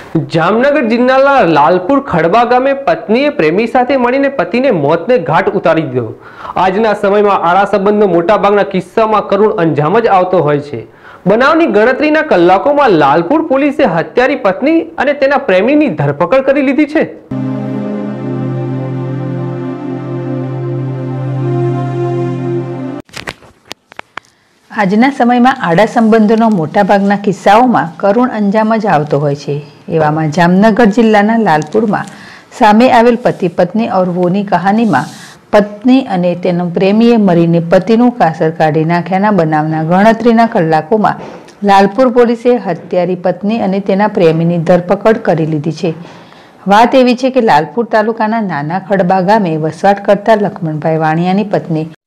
જામનગર જિલ્લાના લાલપુર ખડબા ગામે પત્નીએ પ્રેમી સાથે મળીને પતિને મોતને ઘાટ ઉતારી દીધો। આજના સમયમાં આળા સંબંધનો મોટાભાગના કિસ્સામાં કરુણ અંજામ જ આવતો હોય છે। બનાવની ગણતરીના કલાકોમાં લાલપુર પોલીસે હત્યારી પત્ની અને તેના પ્રેમીની ધરપકડ કરી લીધી છે। આજના સમયમાં આડા સંબંધોનો મોટાભાગના કિસ્સાઓમાં કરુણ અંજામ જ આવતો હોય છે। એવામાં જામનગર જિલ્લાના લાલપુરમાં સામે આવેલ પતિ પત્ની और વોની કહાનીમાં પત્ની અને તેનો પ્રેમીએ મરીને પતિનું કાસર કાઢી નાખ્યાના બનાવના ગણતરીના કલાકોમાં લાલપુર પોલીસે હત્યારી પત્ની અને તેના પ્રેમીની ધરપકડ કરી લીધી છે। વાત એવી છે કે લાલપુર તાલુકાના નાના ખડબા ગામે વસવાટ કરતા લખમણભાઈ વાણિયાની પત્ની